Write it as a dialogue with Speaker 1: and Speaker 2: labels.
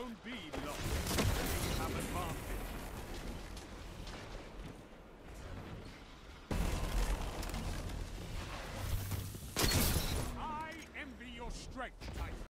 Speaker 1: Zone B lost. We have advantage. I envy your strength.